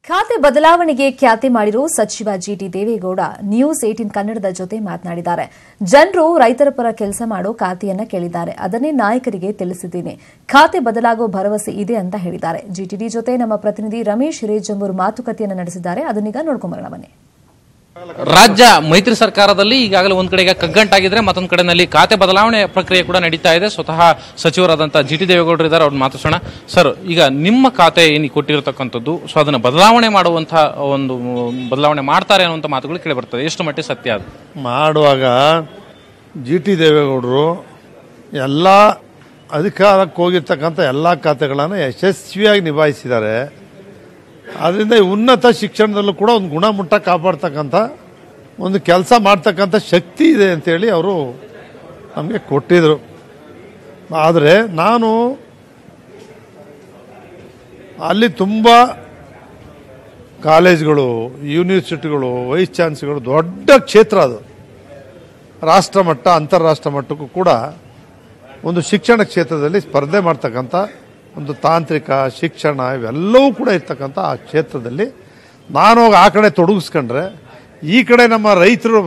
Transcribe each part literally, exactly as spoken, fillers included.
ಖಾತೆ ಬದಲಾವಣೆಗೆ ಖ್ಯಾತಿ ಮಾಡಿರೋ ಸಚಿವ GT Deve Gowda news eighteen ಕನ್ನಡದ ಜೊತೆ ಮಾತನಾಡಿದ್ದಾರೆ. ಜನರು ರೈತರ ಪರ ಕೆಲಸ ಮಾಡೋ ಖಾತೆಯನ್ನ ಕೇಳಿದ್ದಾರೆ. ಅದನ್ನೇ ನಾಯಕರಿಗೆ ತಿಳಿಸಿದ್ದೀನಿ. ಖಾತೆ ಬದಲಾಗೋ ಭರವಸೆ ಇದೆ ಅಂತ ಹೇಳಿದ್ದಾರೆ. ಜಿಟಿಡಿ ಜೊತೆ ನಮ್ಮ ಪ್ರತಿನಿಧಿ ರಮೇಶ್ ಹಿರೇಜಂಬೂರು ಮಾತುಕತೆಯನ್ನು ನಡೆಸಿದ್ದಾರೆ. ಅದನ್ನೀಗ ನೋಡ್ಕೊಂಬರೋಣ ಬನ್ನಿ. ರಾಜ್ಯ ಮೈತ್ರಿ ಸರ್ಕಾರದಲ್ಲಿ ಈಗಾಗಲೇ ಒಂದ್ ಕಡೆಗೆ ಕಗ್ಗಂಟಾಗಿದ್ರೆ ಮತ್ತೊಂದು ಕಡೆನಲ್ಲಿ ಖಾತೆ ಬದಲಾವಣೆ ಪ್ರಕ್ರಿಯೆ ಕೂಡ ನಡೀತಾ ಇದೆ. ಸ್ವತಃ ಸಚಿವರಾದಂತಹ ಜಿಟಿ ದೇವೇಗೌಡರು ಇದ್ದಾರೆ, ಅವ್ರನ್ನ ಮಾತಾಡ್ಸೋಣ. ಸರ್, ಈಗ ನಿಮ್ಮ ಖಾತೆ ಏನು ಕೊಟ್ಟಿರತಕ್ಕಂಥದ್ದು, ಸೊ ಅದನ್ನು ಬದಲಾವಣೆ ಮಾಡುವಂತಹ ಒಂದು ಬದಲಾವಣೆ ಮಾಡ್ತಾರೆ ಅನ್ನುವಂಥ ಮಾತುಗಳು ಕೇಳಿ ಬರ್ತದೆ. ಎಷ್ಟು ಮಟ್ಟಿಗೆ ಸತ್ಯ ಅದು? ಮಾಡುವಾಗ ಜಿಟಿ ದೇವೇಗೌಡರು ಎಲ್ಲ ಅಧಿಕಾರಕ್ಕೆ ಹೋಗಿರ್ತಕ್ಕಂಥ ಎಲ್ಲ ಖಾತೆಗಳನ್ನು ಯಶಸ್ವಿಯಾಗಿ ನಿಭಾಯಿಸಿದ್ದಾರೆ. ಅದರಿಂದ ಉನ್ನತ ಶಿಕ್ಷಣದಲ್ಲೂ ಕೂಡ ಒಂದು ಗುಣಮಟ್ಟ ಕಾಪಾಡ್ತಕ್ಕಂಥ ಒಂದು ಕೆಲಸ ಮಾಡ್ತಕ್ಕಂಥ ಶಕ್ತಿ ಇದೆ ಅಂತೇಳಿ ಅವರು ನಮಗೆ ಕೊಟ್ಟಿದ್ರು. ಆದರೆ ನಾನು ಅಲ್ಲಿ ತುಂಬ ಕಾಲೇಜ್ಗಳು, ಯೂನಿವರ್ಸಿಟಿಗಳು, ವೈಸ್ ಚಾನ್ಸಲರ್ಗಳು, ದೊಡ್ಡ ಕ್ಷೇತ್ರ ಅದು. ರಾಷ್ಟ್ರ ಮಟ್ಟ, ಅಂತಾರಾಷ್ಟ್ರ ಮಟ್ಟಕ್ಕೂ ಕೂಡ ಒಂದು ಶಿಕ್ಷಣ ಕ್ಷೇತ್ರದಲ್ಲಿ ಸ್ಪರ್ಧೆ ಮಾಡ್ತಕ್ಕಂಥ ಒಂದು ತಾಂತ್ರಿಕ ಶಿಕ್ಷಣ ಇವೆಲ್ಲವೂ ಕೂಡ ಇರ್ತಕ್ಕಂಥ ಆ ಕ್ಷೇತ್ರದಲ್ಲಿ ನಾನು ಆ ಕಡೆ ತೊಡಗಿಸ್ಕೊಂಡ್ರೆ ಈ ಕಡೆ ನಮ್ಮ ರೈತರು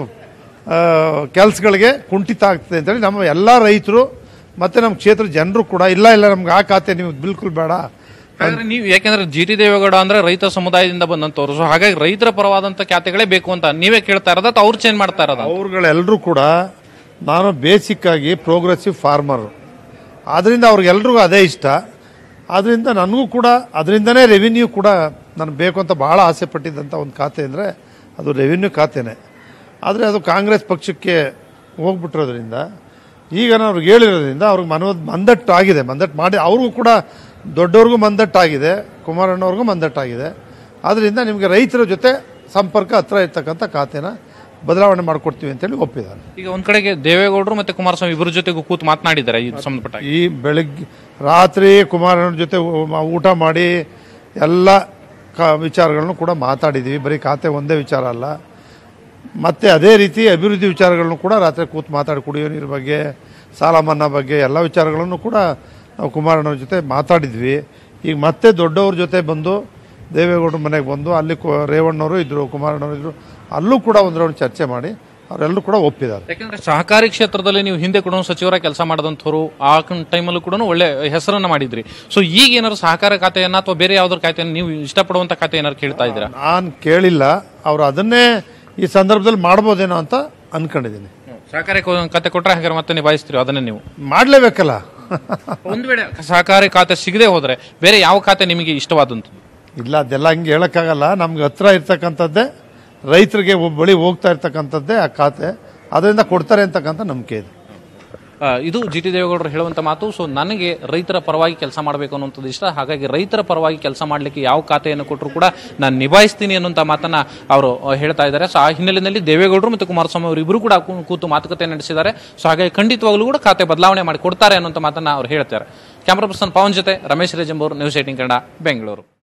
ಕೆಲಸಗಳಿಗೆ ಕುಂಠಿತ ಆಗ್ತದೆ ಅಂತೇಳಿ ನಮ್ಮ ಎಲ್ಲ ರೈತರು ಮತ್ತು ನಮ್ಮ ಕ್ಷೇತ್ರ ಜನರು ಕೂಡ ಇಲ್ಲ ಇಲ್ಲ ನಮ್ಗೆ ಆ ಖಾತೆ ನೀವು ಬಿಲ್ಕುಲ್ ಬೇಡ. ನೀವು ಯಾಕೆಂದ್ರೆ ಜಿ ಟಿ ದೇವೇಗೌಡ ಅಂದ್ರೆ ರೈತ ಸಮುದಾಯದಿಂದ ಬಂದಂತವ್ರು, ಸೊ ಹಾಗಾಗಿ ರೈತರ ಪರವಾದಂತ ಖಾತೆಗಳೇ ಬೇಕು ಅಂತ ನೀವೇ ಕೇಳ್ತಾ ಇರೋದ ಅಥವಾ ಅವ್ರು ಚೇಂಜ್ ಮಾಡ್ತಾ ಇರೋದ? ಅವ್ರುಗಳೆಲ್ಲರೂ ಕೂಡ ನಾನು ಬೇಸಿಕ್ ಆಗಿ ಪ್ರೋಗ್ರೆಸಿವ್ ಫಾರ್ಮರ್, ಆದ್ರಿಂದ ಅವ್ರಿಗೆಲ್ರಿಗೂ ಅದೇ ಇಷ್ಟ. ಆದ್ರಿಂದ ನನಗೂ ಕೂಡ ಅದರಿಂದನೇ ರೆವಿನ್ಯೂ ಕೂಡ ನನಗೆ ಬೇಕು ಅಂತ ಭಾಳ ಆಸೆ ಪಟ್ಟಿದ್ದಂಥ ಒಂದು ಖಾತೆ ಅಂದರೆ ಅದು ರೆವಿನ್ಯೂ ಖಾತೆನೇ. ಆದರೆ ಅದು ಕಾಂಗ್ರೆಸ್ ಪಕ್ಷಕ್ಕೆ ಹೋಗ್ಬಿಟ್ಟಿರೋದ್ರಿಂದ ಈಗ ನಾನು ಅವ್ರಿಗೆ ಹೇಳಿರೋದ್ರಿಂದ ಅವ್ರಿಗೆ ಮನೋ ಮಂದಟ್ಟು ಆಗಿದೆ. ಮಂದಟ್ಟು ಮಾಡಿ ಅವ್ರಿಗೂ ಕೂಡ ದೊಡ್ಡವ್ರಿಗೂ ಮಂದಟ್ಟಾಗಿದೆ, ಕುಮಾರಣ್ಣವ್ರಿಗೂ ಮಂದಟ್ಟಾಗಿದೆ. ಆದ್ದರಿಂದ ನಿಮಗೆ ರೈತರ ಜೊತೆ ಸಂಪರ್ಕ ಹತ್ರ ಇರ್ತಕ್ಕಂಥ ಖಾತೆನ ಬದಲಾವಣೆ ಮಾಡಿಕೊಡ್ತೀವಿ ಅಂತೇಳಿ ಒಪ್ಪಿದ್ದಾರೆ. ಈಗ ಒಂದ್ ಕಡೆಗೆ ದೇವೇಗೌಡರು ಮತ್ತೆ ಕುಮಾರಸ್ವಾಮಿ ಇಬ್ಬರ ಜೊತೆಗೂ ಕೂತು ಮಾತನಾಡಿದ್ದಾರೆ ಈ ಸಂಬಂಧಪಟ್ಟ. ಈ ಬೆಳಗ್ಗೆ ರಾತ್ರಿ ಕುಮಾರಣ್ಣ ಜೊತೆ ಊಟ ಮಾಡಿ ಎಲ್ಲ ವಿಚಾರಗಳನ್ನು ಕೂಡ ಮಾತಾಡಿದ್ದೀವಿ. ಬರೀ ಖಾತೆ ಒಂದೇ ವಿಚಾರ ಅಲ್ಲ, ಮತ್ತೆ ಅದೇ ರೀತಿ ಅಭಿವೃದ್ಧಿ ವಿಚಾರಗಳನ್ನು ಕೂಡ ರಾತ್ರಿ ಕೂತು ಮಾತಾಡಿ, ಕುಡಿಯೋ ನೀರು ಬಗ್ಗೆ, ಸಾಲ ಮನ್ನಾ ಬಗ್ಗೆ ಎಲ್ಲ ವಿಚಾರಗಳನ್ನು ಕೂಡ ನಾವು ಕುಮಾರಣ್ಣವ್ರ ಜೊತೆ ಮಾತಾಡಿದ್ವಿ. ಈಗ ಮತ್ತೆ ದೊಡ್ಡವ್ರ ಜೊತೆ ಬಂದು ದೇವೇಗೌಡರ ಮನೆಗೆ ಬಂದು ಅಲ್ಲಿ ರೇವಣ್ಣವರು ಇದ್ರು, ಕುಮಾರಣ್ಣವರು ಇದ್ರು, ಅಲ್ಲೂ ಕೂಡ ಒಂದು ರೌಂಡ್ ಚರ್ಚೆ ಮಾಡಿ ಅವರೆಲ್ಲರೂ ಕೂಡ ಒಪ್ಪಿದ್ದಾರೆ. ಯಾಕಂದ್ರೆ ಸಹಕಾರಿ ಕ್ಷೇತ್ರದಲ್ಲಿ ನೀವು ಹಿಂದೆ ಕೂಡ ಸಚಿವರ ಕೆಲಸ ಮಾಡಿದಂಥವ್ರು, ಆ ಟೈಮಲ್ಲೂ ಕೂಡ ಒಳ್ಳೆ ಹೆಸರನ್ನ ಮಾಡಿದ್ರಿ. ಸೊ ಈಗ ಏನಾದ್ರು ಸಹಕಾರ ಖಾತೆಯನ್ನ ಅಥವಾ ಬೇರೆ ಯಾವ್ದಾದ್ರು ಖಾತೆಯನ್ನು ನೀವು ಇಷ್ಟಪಡುವಂತ ಖಾತೆ ಏನಾದ್ರು ಕೇಳ್ತಾ ಇದ್ದೀರಾ? ನಾನು ಕೇಳಿಲ್ಲ. ಅವರು ಅದನ್ನೇ ಈ ಸಂದರ್ಭದಲ್ಲಿ ಮಾಡ್ಬೋದೇನೋ ಅಂತ ಅನ್ಕೊಂಡಿದ್ದೀನಿ. ಸಹಕಾರಿ ಖಾತೆ ಕೊಟ್ಟರೆ ಹಾಗಾದ್ರೆ ಮತ್ತೆ ನಿಭಾಯಿಸ್ತೀರಿ, ಅದನ್ನೇ ನೀವು ಮಾಡಲೇಬೇಕಲ್ಲ. ಒಂದ್ ವೇಳೆ ಸಹಕಾರಿ ಖಾತೆ ಸಿಗದೆ ಹೋದ್ರೆ ಬೇರೆ ಯಾವ ಖಾತೆ ನಿಮಗೆ ಇಷ್ಟವಾದಂಥದ್ದು? ಇಲ್ಲ, ಅದೆಲ್ಲ ಹಂಗೆ ಹೇಳಕ್ಕಾಗಲ್ಲ. ನಮ್ಗೆ ಹತ್ರ ಇರ್ತಕ್ಕಂಥದ್ದೇ, ರೈತರಿಗೆ ಬಳಿ ಹೋಗ್ತಾ ಇರ್ತಕ್ಕಂಥದ್ದೇ ಆ ಖಾತೆ. ಅದರಿಂದ ಕೊಡ್ತಾರೆ ಅಂತಕ್ಕಂಥ ನಂಬಿಕೆ ಇದೆ. ಇದು ಜಿ ಟಿ ದೇವೇಗೌಡರು ಹೇಳುವಂತ ಮಾತು. ಸೊ ನನಗೆ ರೈತರ ಪರವಾಗಿ ಕೆಲಸ ಮಾಡಬೇಕು ಅನ್ನುವಂಥದ್ದು ಇಷ್ಟ, ಹಾಗಾಗಿ ರೈತರ ಪರವಾಗಿ ಕೆಲಸ ಮಾಡಲಿಕ್ಕೆ ಯಾವ ಖಾತೆಯನ್ನು ಕೊಟ್ಟರು ಕೂಡ ನಾನು ನಿಭಾಯಿಸ್ತೀನಿ ಅನ್ನುವಂಥ ಮಾತನ್ನ ಅವರು ಹೇಳ್ತಾ ಇದ್ದಾರೆ. ಸೊ ಆ ಹಿನ್ನೆಲೆಯಲ್ಲಿ ದೇವೇಗೌಡರು ಮತ್ತು ಕುಮಾರಸ್ವಾಮಿ ಅವರು ಇಬ್ಬರು ಕೂಡ ಕೂತು ಮಾತುಕತೆ ನಡೆಸಿದ್ದಾರೆ. ಸೊ ಹಾಗಾಗಿ ಖಂಡಿತವಾಗ್ಲೂ ಕೂಡ ಖಾತೆ ಬದಲಾವಣೆ ಮಾಡಿ ಕೊಡ್ತಾರೆ ಅನ್ನುವಂಥ ಮಾತನ್ನ ಅವರು ಹೇಳ್ತಾರೆ. ಕ್ಯಾಮರಾ ಪರ್ಸನ್ ಪವನ್ ಜೊತೆ ರಮೇಶ್ ಹಿರೇಜಂಬೂರು, ನ್ಯೂಸ್ ಏಟೀನ್ ಕನ್ನಡ, ಬೆಂಗಳೂರು.